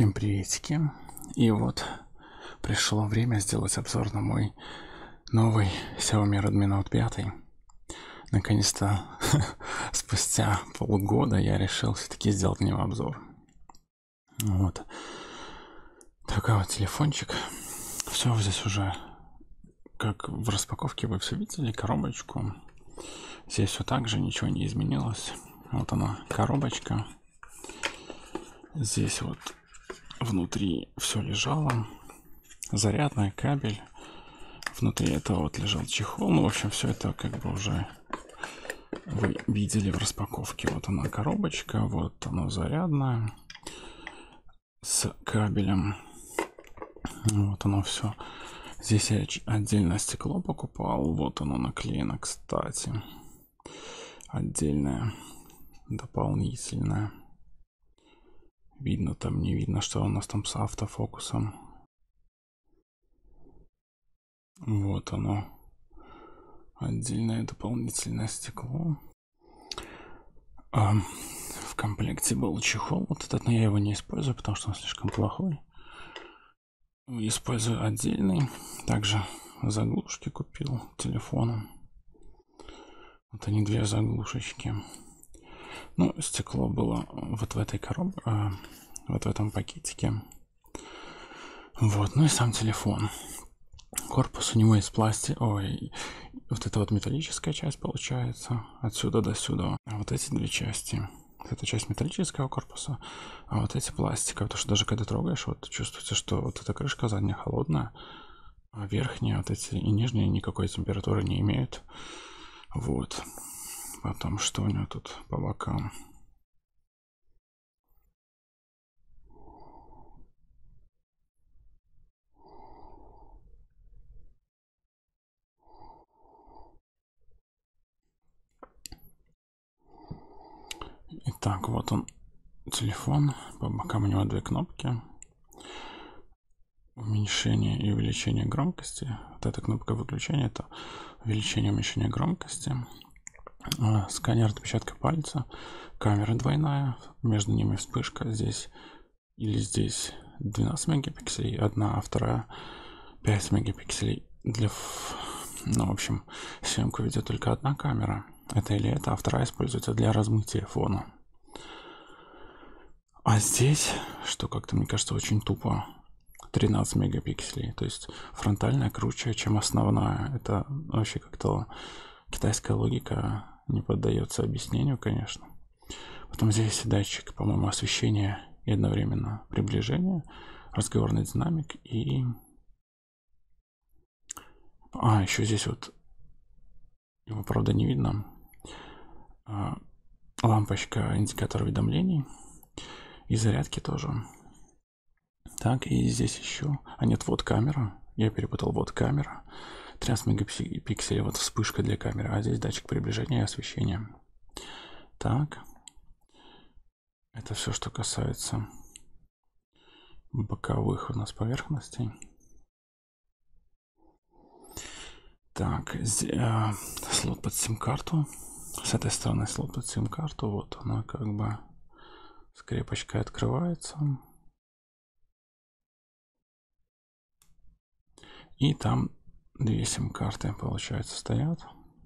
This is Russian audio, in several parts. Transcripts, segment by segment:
Всем приветики. И вот пришло время сделать обзор на мой новый Xiaomi Redmi Note 5. Наконец-то, спустя полгода я решил все-таки сделать на него обзор. Вот. Такой вот телефончик. Все здесь уже, как в распаковке вы все видели, коробочку. Здесь все так же, ничего не изменилось. Вот она, коробочка. Здесь вот внутри все лежало. Зарядный кабель. Внутри этого вот лежал чехол. Ну, в общем, все это как бы уже вы видели в распаковке. Вот она коробочка, вот она зарядная с кабелем. Вот оно все. Здесь я отдельное стекло покупал. Вот оно наклеено, кстати. Отдельное, дополнительное. Видно там, не видно, что у нас там с автофокусом. Вот оно. Отдельное дополнительное стекло. В комплекте был чехол вот этот, но я его не использую, потому что он слишком плохой. Использую отдельный. Также заглушки купил телефону. Вот они, две заглушечки. Ну, стекло было вот в этой коробке, вот в этом пакетике. Вот, ну и сам телефон. Корпус у него из пластика. Ой, вот это вот металлическая часть получается. Отсюда до сюда. А вот эти две части. Это часть металлического корпуса, а вот эти пластиковые. Потому что даже когда трогаешь, вот чувствуется, что вот эта крышка задняя холодная, а верхняя, вот эти и нижние никакой температуры не имеют. Вот. Потом что у него тут по бокам? Итак, вот он, телефон. По бокам у него две кнопки. Уменьшение и увеличение громкости. Вот эта кнопка выключения — это увеличение и уменьшение громкости. Сканер отпечатка пальца. Камера двойная. Между ними вспышка. Здесь или здесь 12 мегапикселей одна, а вторая 5 мегапикселей. Ну, в общем, съемку ведет только одна камера. Это или это, а вторая используется для размытия фона. А здесь, что как-то, мне кажется, очень тупо, 13 мегапикселей. То есть фронтальная круче, чем основная. Это вообще как-то китайская логика не поддается объяснению, конечно. Потом здесь датчик, по-моему, освещения и одновременно приближение, разговорный динамик и... еще здесь вот, его, правда, не видно, лампочка, индикатор уведомлений и зарядки тоже. Так, и здесь еще... нет, вот камера. Я перепутал, вот камера. 13 мегапикселей, вот вспышка для камеры. А здесь датчик приближения и освещения. Так. Это все, что касается боковых у нас поверхностей. Так, слот под сим-карту. С этой стороны слот под сим-карту. Вот она как бы скрепочкой открывается. И там две сим-карты, получается, стоят.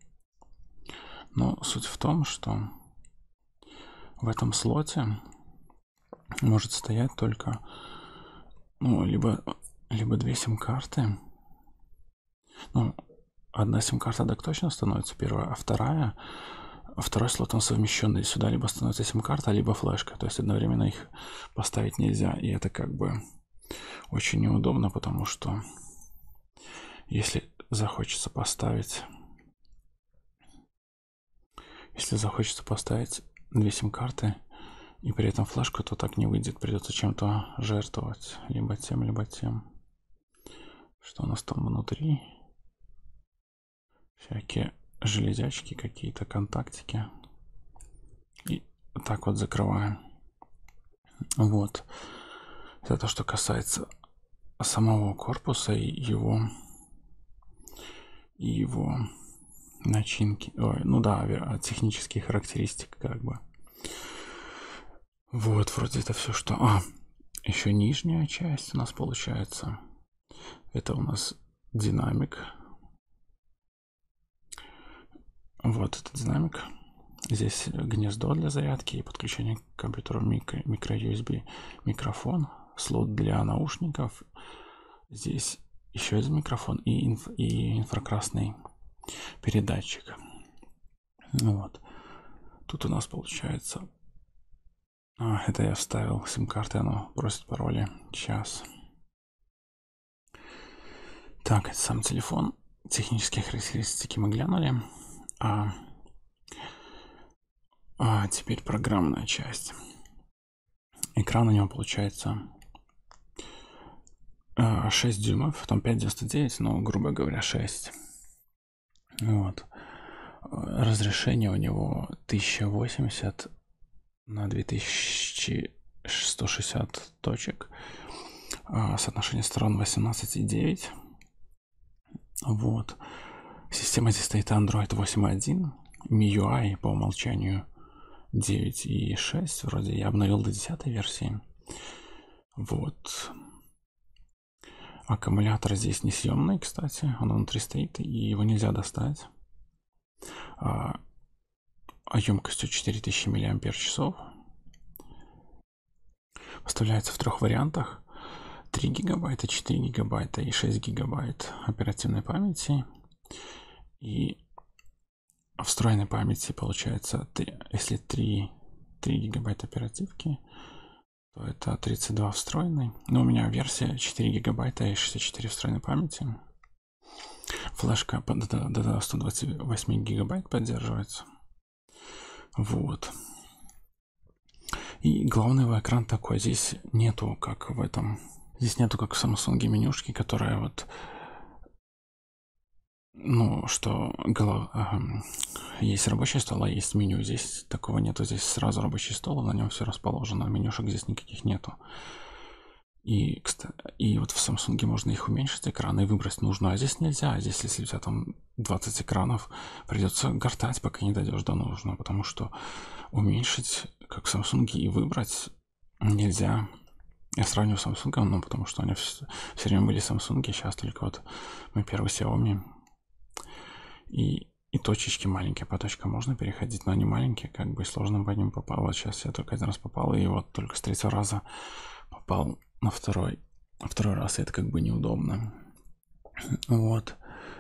Но суть в том, что в этом слоте может стоять только, ну, либо две сим-карты. Ну, одна сим-карта так точно становится первая, а второй слот он совмещенный. Сюда либо становится сим-карта, либо флешка. То есть одновременно их поставить нельзя. И это как бы очень неудобно, потому что если захочется поставить две сим-карты и при этом флешку, то так не выйдет. Придется чем-то жертвовать. Либо тем, либо тем. Что у нас там внутри? Всякие железячки, какие-то контактики. И так вот закрываем. Вот. Это то, что касается самого корпуса и его начинки. Ой, ну да, технические характеристики как бы. Вот, вроде это все, что... еще нижняя часть у нас получается. Это у нас динамик. Вот этот динамик. Здесь гнездо для зарядки и подключение к компьютеру микро-USB микрофон, слот для наушников. Здесь еще один микрофон и инфракрасный передатчик. Вот. Тут у нас получается... это я вставил сим-карты, оно просит пароли. Сейчас. Так, это сам телефон. Технические характеристики мы глянули. А теперь программная часть. Экран у него получается 6 дюймов, потом 5,99, но, грубо говоря, 6. Вот. Разрешение у него 1080 на 2160 точек. Соотношение сторон 18,9. Вот. Система здесь стоит Android 8.1. MIUI по умолчанию 9.6. Вроде я обновил до 10 версии. Вот. Аккумулятор здесь несъемный, кстати. Он внутри стоит, и его нельзя достать. Емкостью 4000 мАч. Поставляется в 3 вариантах. 3 гигабайта, 4 гигабайта и 6 гигабайт оперативной памяти. И встроенной памяти получается, если 3 гигабайта оперативки, то это 32 встроенной. Но у меня версия 4 гигабайта и 64 встроенной памяти. Флешка до 128 гигабайт поддерживается. Вот. И главный экран такой. Здесь нету, как в этом... Здесь нету, как в Samsung, менюшки, которая вот... Ну, что есть рабочий стол, а есть меню. Здесь такого нету. Здесь сразу рабочий стол, на нем все расположено. Менюшек здесь никаких нету. И вот в Samsung можно их уменьшить, экраны, и выбрать нужную. А здесь нельзя. А здесь, если у тебя там 20 экранов, придется гортать, пока не дойдешь до нужного. Потому что уменьшить, как в Samsung, и выбрать нельзя. Я сравниваю с Samsung, ну, потому что они все время были Samsung, сейчас только вот мой первый Xiaomi. И точечки маленькие, по точкам можно переходить, но они маленькие, как бы сложно по ним попал. Вот сейчас я только один раз попал, и вот только с 3-го раза попал на второй. А второй раз это как бы неудобно. Вот.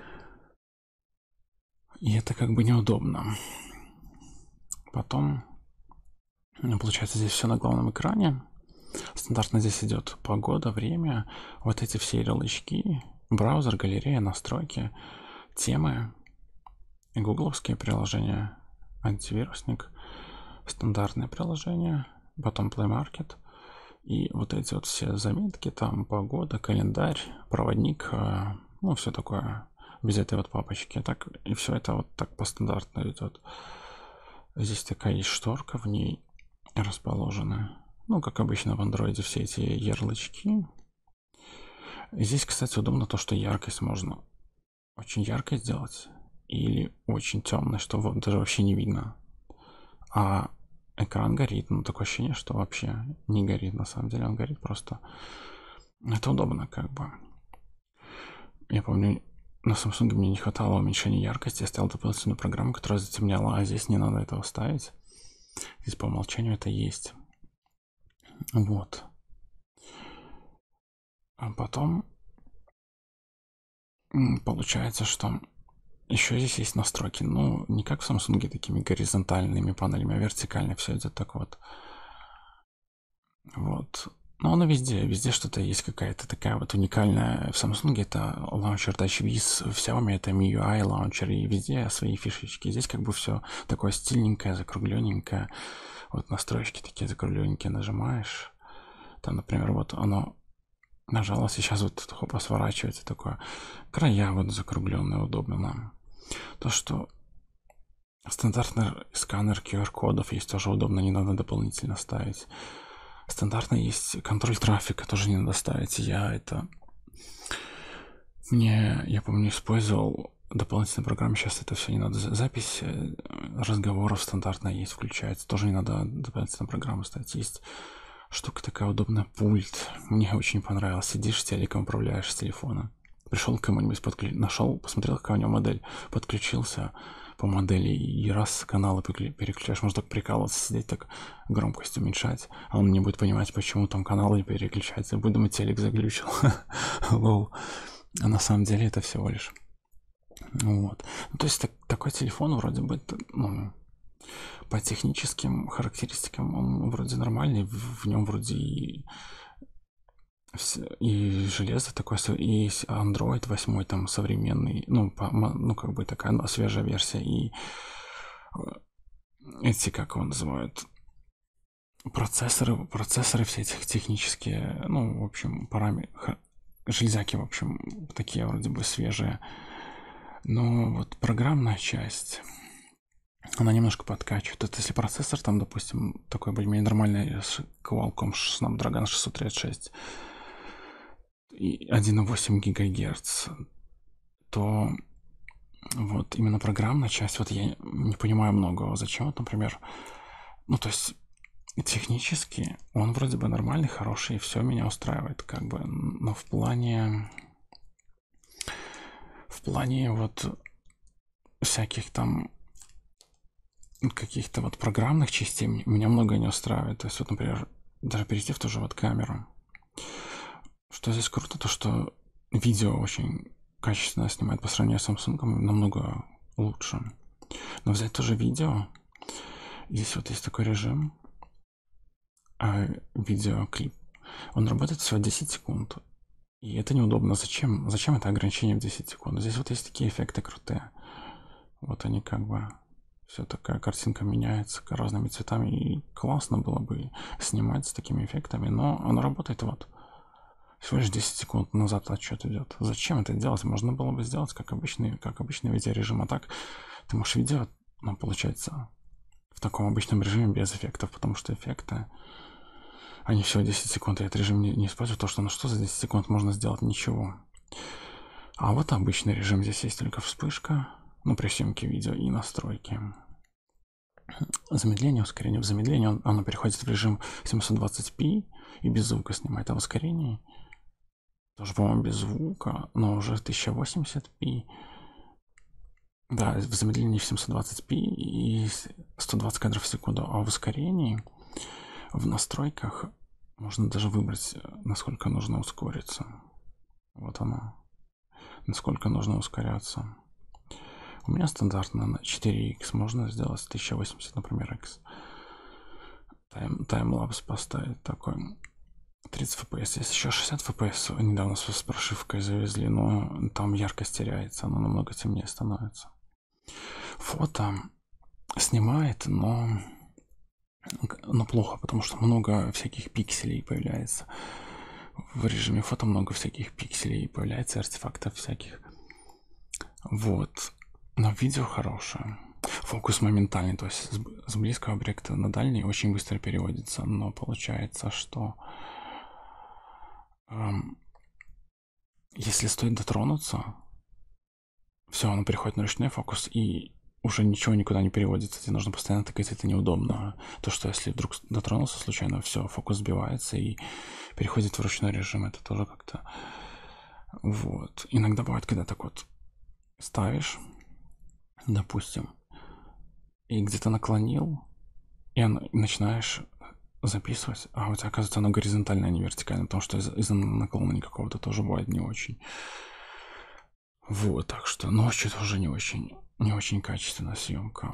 И это как бы неудобно. Потом, получается, здесь все на главном экране. Стандартно здесь идет погода, время, вот эти все ярлычки, браузер, галерея, настройки, темы, гугловские приложения, антивирусник, стандартные приложения, потом Play Market, и вот эти вот все заметки, там погода, календарь, проводник, ну все такое, без этой вот папочки, так, и все это вот так по стандартно идет. Здесь такая есть шторка, в ней расположены, ну, как обычно в андроиде, все эти ярлычки. Здесь, кстати, удобно то, что яркость можно очень ярко сделать или очень темной, что вот даже вообще не видно. А экран горит, ну, такое ощущение, что вообще не горит. На самом деле он горит просто. Это удобно, как бы. Я помню, на Samsung мне не хватало уменьшения яркости. Я ставил дополнительную программу, которая затемняла, а здесь не надо этого ставить. Здесь по умолчанию это есть. Вот. А потом получается, что еще здесь есть настройки. Ну, не как в Samsung такими горизонтальными панелями, а вертикально все идет так вот. Вот. Но оно везде что-то есть, какая-то такая вот уникальная. В Samsung это лаунчер TouchWiz, в Xiaomi это MIUI лаунчер, и везде свои фишечки. Здесь как бы все такое стильненькое, закругленненькое. Вот настройки такие закругленненькие нажимаешь. Там, например, вот оно нажало, сейчас вот хопа сворачивается такое. Края вот закругленные, удобно нам. То, что стандартный сканер QR-кодов есть, тоже удобно, не надо дополнительно ставить. Стандартно есть контроль трафика, тоже не надо ставить. Я помню, использовал дополнительную программу, сейчас это все не надо. Запись разговоров стандартно есть, включается. Тоже не надо дополнительную программу ставить. Есть Штука такая удобная, пульт. Мне очень понравилось. Сидишь, телеком управляешь с телефона. Пришел к кому-нибудь, нашел, посмотрел, какая у него модель, подключился по модели и раз каналы переключаешь. Можно так прикалываться, сидеть, так громкость уменьшать. А он не будет понимать, почему там каналы не переключаются. Будет думать, телек заглючил. Лол. А на самом деле это всего лишь. Вот. Ну, то есть такой телефон вроде бы, ну, по техническим характеристикам он вроде нормальный, в нем вроде и железо такое, и Android 8 там современный, ну, ну как бы такая свежая версия, и эти, как его называют, процессоры все эти технические, ну, в общем, параметры, железяки, в общем, такие вроде бы свежие. Но вот программная часть, она немножко подкачивает. Это если процессор там, допустим, такой более-менее нормальный Qualcomm Snapdragon 636 и 1,8 ГГц, то вот именно программная часть, вот я не понимаю многого. Зачем вот, например, ну, то есть технически он вроде бы нормальный, хороший, все меня устраивает, как бы, но в плане вот всяких там каких-то вот программных частей меня многое не устраивает. То есть вот, например, даже перейти в ту же вот камеру. Что здесь круто, то что видео очень качественно снимает по сравнению с Samsung, намного лучше. Но взять тоже видео, здесь вот есть такой режим, видеоклип, он работает всего 10 секунд. И это неудобно. Зачем это ограничение в 10 секунд? Здесь вот есть такие эффекты крутые. Вот они как бы... Все такая картинка меняется разными цветами. И классно было бы снимать с такими эффектами. Но оно работает вот. Всего лишь 10 секунд назад отчет идет. Зачем это делать? Можно было бы сделать как обычный видеорежим. А так ты можешь видео, ну, получается, в таком обычном режиме без эффектов. Потому что эффекты... Они всего 10 секунд, и этот режим не использует то, что ну что за 10 секунд можно сделать? Ничего. А вот обычный режим, здесь есть только вспышка, ну, при съемке видео и настройки. Замедление, ускорение. В замедлении оно переходит в режим 720p и без звука снимает. А в ускорении тоже, по-моему, без звука, но уже 1080p. Да, в замедлении в 720p и 120 кадров в секунду. А в ускорении в настройках можно даже выбрать, насколько нужно ускориться. Вот оно. Насколько нужно ускоряться. У меня стандартно на 4х можно сделать 1080, например, x. Таймлапс поставить такой. 30 FPS. Есть еще 60 FPS. Недавно с прошивкой завезли, но там яркость теряется. Оно намного темнее становится. Фото снимает, но плохо, потому что много всяких пикселей появляется. В режиме фото много всяких пикселей появляется, артефактов всяких. Вот. Но видео хорошее. Фокус моментальный, то есть с близкого объекта на дальний очень быстро переводится. Но получается, что если стоит дотронуться, все, оно переходит на ручной фокус, и уже ничего никуда не переводится. Тебе нужно постоянно тыкать, это неудобно. То, что если вдруг дотронулся случайно, все, фокус сбивается и переходит в ручной режим. Это тоже как-то... Вот. Иногда бывает, когда так вот ставишь, допустим, и где-то наклонил, и начинаешь записывать, а у тебя, оказывается, оно горизонтально, а не вертикально, потому что из-за наклона никакого-то тоже бывает не очень. Вот, так что ночью тоже не очень качественная съемка.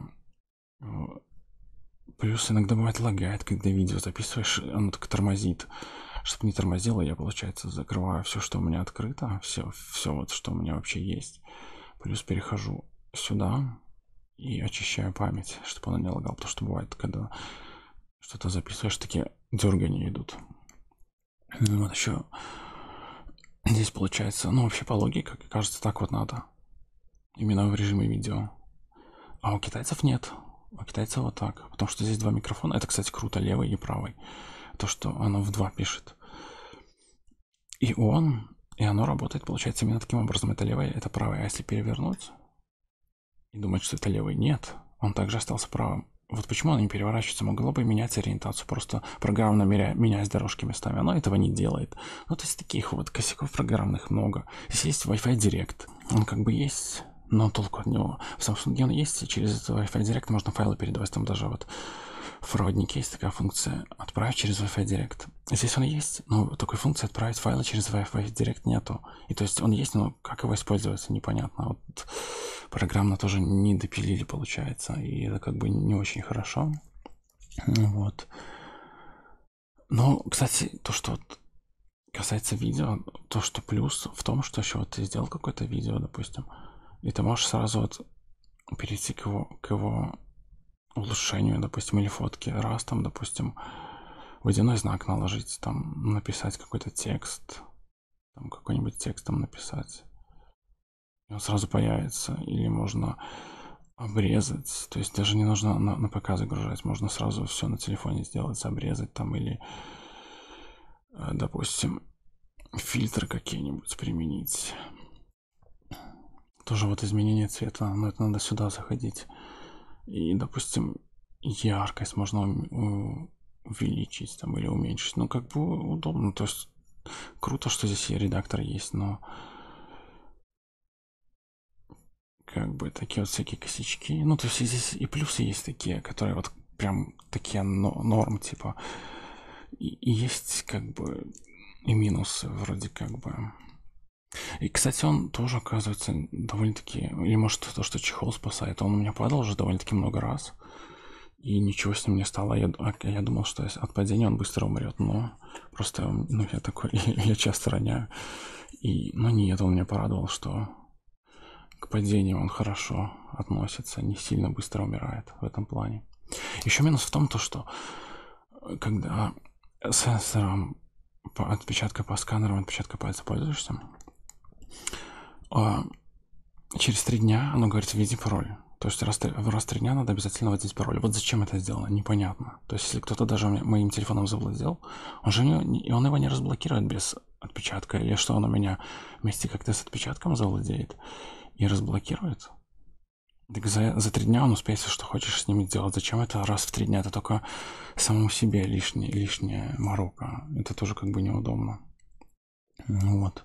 Плюс иногда бывает лагает, когда видео записываешь, оно так тормозит. Чтобы не тормозило, я, получается, закрываю все, что у меня открыто, все вот, что у меня вообще есть. Плюс перехожу сюда и очищаю память, чтобы она не лагала, потому что бывает, когда что-то записываешь, такие дергания идут. Вот еще здесь получается, ну вообще по логике, как кажется, так вот надо. Именно в режиме видео. А у китайцев нет. У китайцев вот так. Потому что здесь два микрофона. Это, кстати, круто, левый и правый. То, что оно в два пишет. И оно работает, получается, именно таким образом. Это левый, это правый. А если перевернуть и думать, что это левый, нет. Он также остался правым. вот почему она не переворачивается? Могло бы менять ориентацию, просто программно меняясь дорожки местами. Оно этого не делает. Ну, то есть таких вот косяков программных много. Здесь есть Wi-Fi Direct. Он как бы есть, но толку от него. В Samsung он есть, и через Wi-Fi Direct можно файлы передавать. Там даже вот в проводнике есть такая функция «Отправить через Wi-Fi Direct». Здесь он есть, но такой функции «Отправить файлы через Wi-Fi Direct» нету. И то есть он есть, но как его использовать, непонятно. Вот программно тоже не допилили, получается. И это как бы не очень хорошо. Вот. Но, кстати, то, что вот касается видео, то, что плюс в том, что еще вот ты сделал какое-то видео, допустим, и ты можешь сразу вот перейти к его улучшению, допустим, или фотки. Раз там, допустим, водяной знак наложить, там написать какой-то текст, там какой-нибудь текст там написать. И он сразу появится. Или можно обрезать. То есть даже не нужно на ПК загружать. Можно сразу все на телефоне сделать, обрезать там или, допустим, фильтры какие-нибудь применить. Тоже вот изменение цвета, но это надо сюда заходить. И, допустим, яркость можно увеличить там или уменьшить. Ну, как бы удобно. То есть круто, что здесь и редактор есть, но как бы такие вот всякие косячки. Ну, то есть здесь и плюсы есть такие, которые вот прям такие норм, типа. И есть как бы и минусы вроде как бы. И, кстати, он тоже, оказывается, довольно-таки... Или может то, что чехол спасает. Он у меня падал уже довольно-таки много раз. И ничего с ним не стало. Я думал, что от падения он быстро умрет. Но просто, ну, я такой... я часто роняю. Но нет, он меня порадовал, что к падению он хорошо относится. Не сильно быстро умирает в этом плане. Еще минус в том, то, что когда сенсором отпечатка по сканеру, отпечатка пальца пользуешься, через 3 дня оно говорит «введи пароль». То есть раз в 3 дня надо обязательно вводить пароль. Вот зачем это сделано, непонятно. То есть если кто-то даже моим телефоном завладел, он его не разблокирует без отпечатка. Или что он у меня вместе как-то с отпечатком завладеет и разблокирует. Так за 3 дня он успеет все, что хочешь с ним сделать. Зачем это раз в 3 дня? Это только самому себе лишняя морока. Это тоже как бы неудобно. Вот.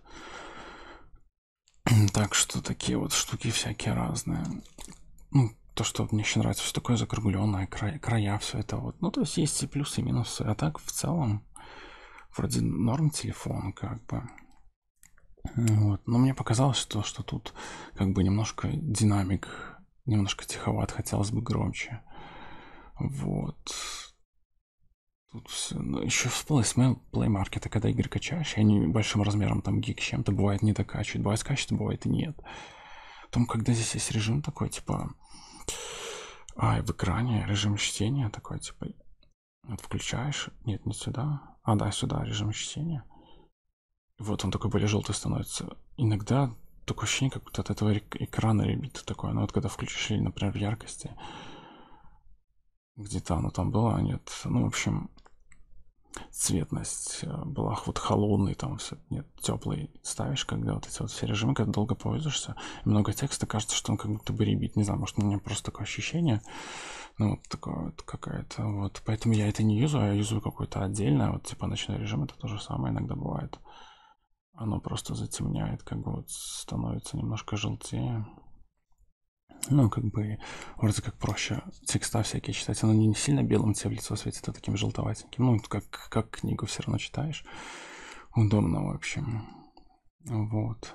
Так что такие вот штуки всякие разные. Ну, то, что вот мне еще нравится, все такое закругленное, края, все это вот. Ну, то есть есть и плюсы, и минусы. А так, в целом, вроде норм телефон, как бы. Вот. Но мне показалось, что тут как бы немножко динамик, немножко тиховат, хотелось бы громче. Вот. Тут все. Ну, еще всплылось Play Market, когда игры качаешь, и они большим размером, там, гиг с чем-то, бывает не докачивают, бывает скачет, бывает и нет. Потом, когда здесь есть режим такой, типа, в экране режим чтения такой, типа, вот включаешь, нет, не сюда, да, сюда режим чтения. Вот он такой более желтый становится. Иногда такое ощущение, как будто от этого экрана ребит такое. Ну вот когда включишь, или, например, в яркости, где-то оно там было, а нет. Ну, в общем, цветность была вот холодный, там все, нет, теплый ставишь, когда вот эти вот все режимы, когда долго пользуешься, много текста, кажется, что он как будто бы ребит, не знаю, может, у меня просто такое ощущение, ну, вот такое вот какая-то, вот, поэтому я это не юзаю, я юзаю какое-то отдельное, вот, типа, ночной режим, это то же самое иногда бывает, оно просто затемняет, как бы вот становится немножко желтее. Ну, как бы, вроде как проще текста всякие читать. Оно не сильно белым тебе в лицо светит, а таким желтоватеньким. Ну, как книгу все равно читаешь. Удобно, в общем. Вот.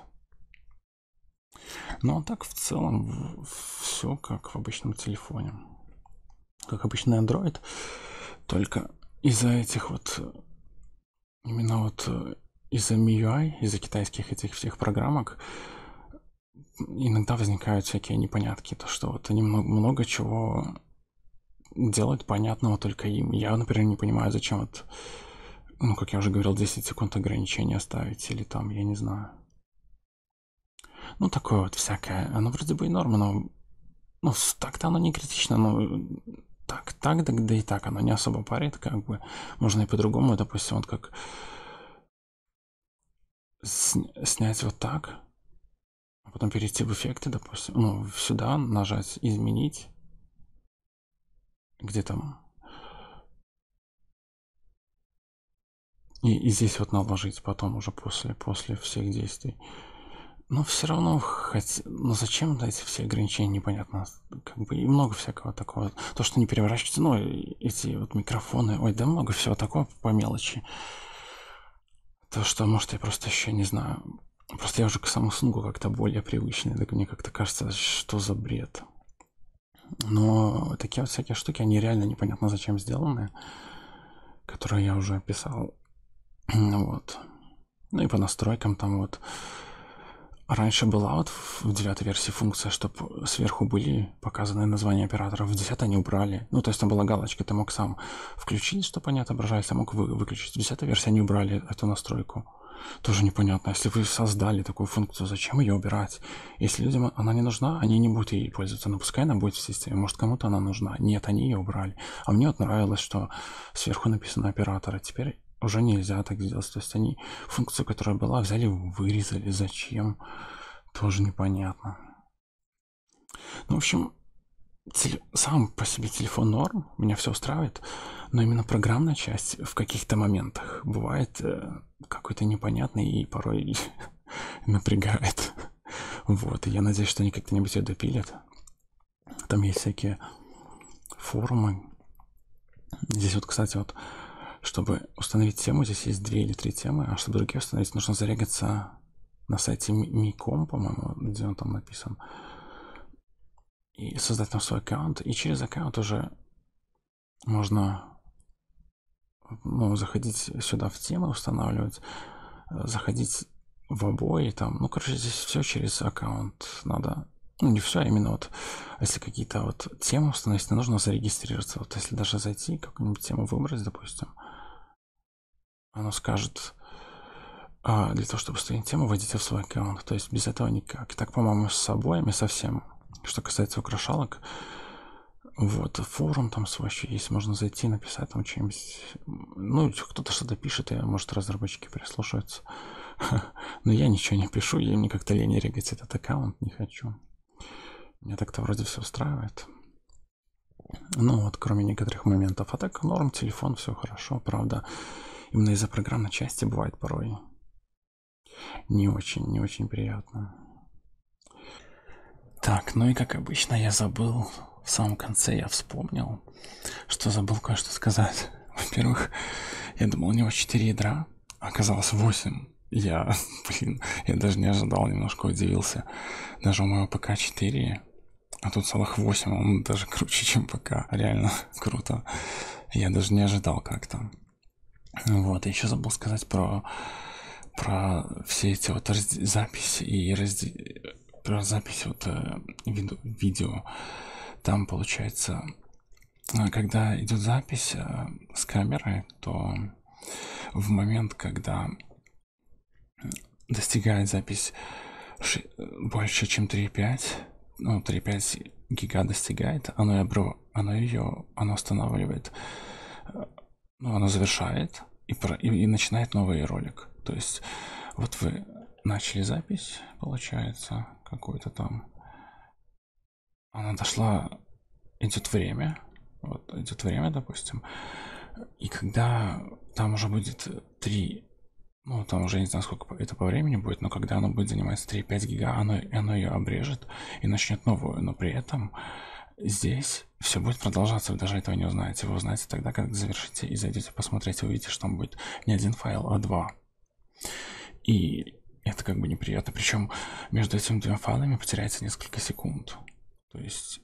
Ну, а так в целом все как в обычном телефоне. Как обычный Android. Только из-за этих вот... Именно вот из-за MIUI, из-за китайских этих всех программок, иногда возникают всякие непонятки, то что вот они много чего делают понятного только им. Я, например, не понимаю, зачем вот, ну, как я уже говорил, 10 секунд ограничения ставить, или там, я не знаю. Ну, такое вот всякое. Оно вроде бы и норма, но ну, так-то оно не критично, но да и так оно не особо парит, как бы. Можно и по-другому, допустим, вот как снять вот так, а потом перейти в эффекты, допустим, ну, сюда нажать, изменить, где там. И здесь вот наложить потом уже после всех действий. Но все равно, ну зачем эти все ограничения, непонятно. Как бы и много всякого такого. То, что не переворачивается, ну, эти вот микрофоны, ой, да много всего такого по мелочи. То, что, может, я просто еще не знаю. Просто я уже к Samsung как-то более привычный, так мне как-то кажется, что за бред. Но такие вот всякие штуки, они реально непонятно зачем сделаны, которые я уже описал. Вот. Ну и по настройкам там вот. Раньше была вот в 9 версии функция, чтобы сверху были показаны названия операторов. В 10 они убрали. Ну, то есть там была галочка, ты мог сам включить, чтобы они отображались, а мог выключить. В 10 версии они убрали эту настройку. Тоже непонятно. Если вы создали такую функцию, зачем ее убирать? Если людям она не нужна, они не будут ей пользоваться. Но пускай она будет в системе. Может, кому-то она нужна. Нет, они ее убрали. А мне вот нравилось, что сверху написано оператор. А теперь уже нельзя так сделать. То есть они функцию, которая была, взяли, вырезали. Зачем? Тоже непонятно. Ну, в общем, сам по себе телефон норм, меня все устраивает, но именно программная часть в каких-то моментах бывает какой-то непонятный и порой напрягает. Вот, и я надеюсь, что они как-то-нибудь ее допилят. Там есть всякие форумы. Здесь вот, кстати, вот, чтобы установить тему, здесь есть 2 или 3 темы, а чтобы другие установить, нужно зарегаться на сайте Миком, по-моему, где он там написан, и создать там свой аккаунт, и через аккаунт уже можно, ну, заходить сюда в темы, устанавливать, заходить в обои там, ну, короче, здесь все через аккаунт надо, ну, не все, а именно вот, если какие-то вот темы установить, то нужно зарегистрироваться, вот если даже зайти, какую-нибудь тему выбрать, допустим, оно скажет, для того, чтобы установить тему, войдите в свой аккаунт, то есть без этого никак. И так, по-моему, с обоями совсем, что касается украшалок. Вот, форум там свой еще есть, можно зайти, написать там что-нибудь. Ну, кто-то что-то пишет, и, может, разработчики прислушаются. Но я ничего не пишу, и мне как-то лень регать этот аккаунт, не хочу. Меня так-то вроде все устраивает. Ну, вот, кроме некоторых моментов. А так, норм, телефон, все хорошо, правда. Именно из-за программной части бывает порой не очень приятно. Так, ну и как обычно я забыл, в самом конце я вспомнил, что забыл кое-что сказать. Во-первых, я думал, у него 4 ядра, а оказалось 8. Я даже не ожидал, немножко удивился. Даже у моего ПК 4, а тут целых 8, он даже круче, чем ПК. Реально круто. Я даже не ожидал как-то. Вот, я еще забыл сказать про все эти вот записи и про запись вот видео. Там получается, когда идет запись с камеры, то в момент, когда достигает запись больше, чем 3,5, ну, 3,5 гига достигает, оно останавливает, ну, оно завершает и начинает новый ролик. То есть вот вы начали запись, получается, какую-то там. Она дошла, идет время, вот идет время, допустим, и когда там уже будет 3, ну, там уже не знаю, сколько это по времени будет, но когда оно будет занимать 3,5 гига, оно ее обрежет и начнет новую, но при этом здесь все будет продолжаться, вы даже этого не узнаете. Вы узнаете тогда, когда завершите и зайдете посмотреть, и увидите, что там будет не один файл, а 2. И это как бы неприятно. Причем между этими 2 файлами потеряется несколько секунд. То есть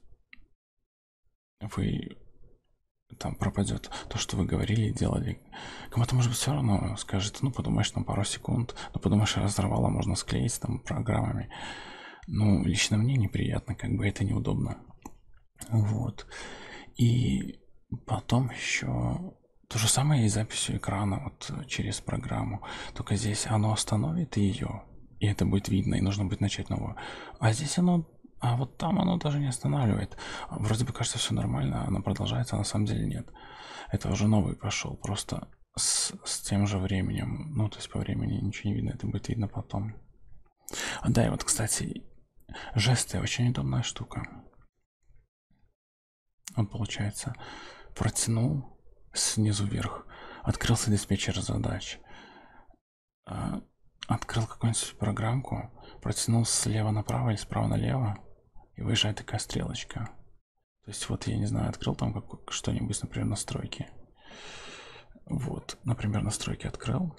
вы там пропадет то, что вы говорили и делали. Кому-то, может быть, все равно скажет, ну, подумаешь, там пару секунд, ну, подумаешь, разорвало, можно склеить там программами. Ну, лично мне неприятно, как бы это неудобно. Вот. И потом еще то же самое и с записью экрана вот через программу. Только здесь оно остановит ее, и это будет видно, и нужно будет начать новую. А здесь а вот там оно даже не останавливает. Вроде бы кажется все нормально, оно продолжается, а на самом деле нет. Это уже новый пошел, просто с тем же временем. Ну, то есть по времени ничего не видно, это будет видно потом. Да, и вот, кстати, жесты очень удобная штука. он, получается, протянул снизу вверх, открылся диспетчер задач, открыл какую-нибудь программку, протянул слева направо или справа налево, и выезжает такая стрелочка. То есть вот, я не знаю, открыл там что-нибудь, например, настройки. Вот, например, настройки открыл.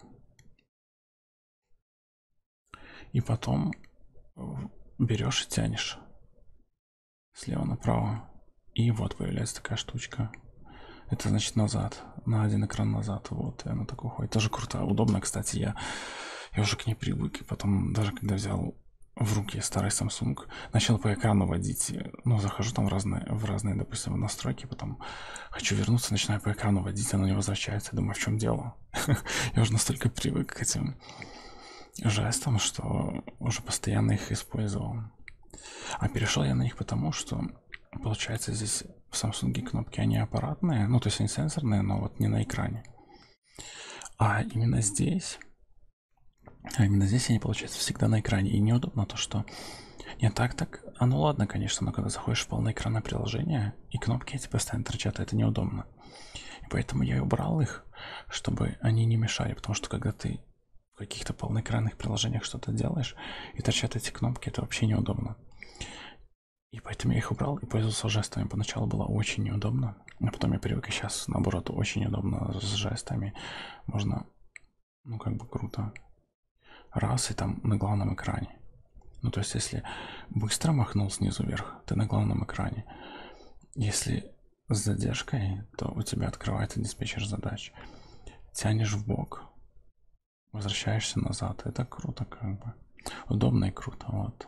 И потом берешь и тянешь слева направо. И вот появляется такая штучка. Это значит назад, на один экран назад. Вот, и оно так уходит. Тоже круто, удобно, кстати. Я уже к ней привык. И потом, даже когда взял в руки старый Samsung, начал по экрану водить. Ну, захожу там в разные, допустим, настройки, потом хочу вернуться, начинаю по экрану водить, оно не возвращается. Думаю, в чем дело? Я уже настолько привык к этим жестам, что уже постоянно их использовал. А перешел я на них потому, что, получается, здесь в Samsung кнопки, они аппаратные, ну, то есть они сенсорные, но вот не на экране. А именно здесь они, получается, всегда на экране. И неудобно то, что... Не так, ну ладно, конечно, но когда заходишь в полноэкранное приложение, и кнопки эти постоянно торчат, это неудобно. И поэтому я и убрал их, чтобы они не мешали, потому что когда ты в каких-то полноэкранных приложениях что-то делаешь, и торчат эти кнопки, это вообще неудобно. И поэтому я их убрал и пользовался жестами. Поначалу было очень неудобно, а потом я привык, и сейчас, наоборот, очень удобно с жестами. Можно, ну, как бы круто. Раз, и там на главном экране. Ну, то есть, если быстро махнул снизу вверх, ты на главном экране. Если с задержкой, то у тебя открывается диспетчер задач. Тянешь в бок, возвращаешься назад. Это круто, как бы. Удобно и круто, вот.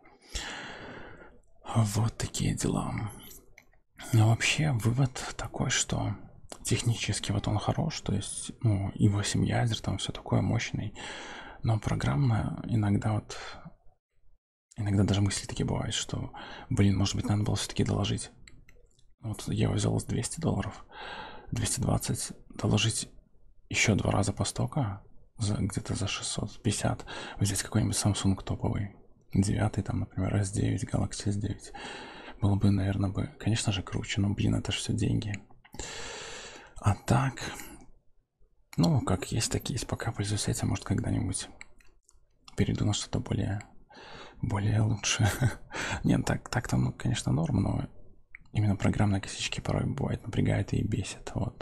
Вот такие дела. Но вообще вывод такой, что технически вот он хорош, то есть, ну, и 8 ядер, там все такое мощный. Но программно иногда даже мысли такие бывают, что, блин, может быть, надо было все-таки доложить. Вот я его взял с $200, 220, доложить еще 2 раза по стока, где-то за 650, взять какой-нибудь Samsung топовый, 9, там, например, S9, Galaxy S9. Было бы, наверное, конечно же, круче, но, блин, это же все деньги. А так, ну, как есть, так есть. Пока пользуюсь этим, может, когда-нибудь перейду на что-то более лучше. Нет, так там, ну, конечно, норм, но именно программные косячки порой бывает напрягает и бесит, вот.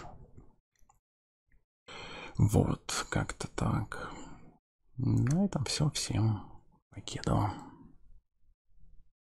Вот, как-то так. На этом все. Всем покедова.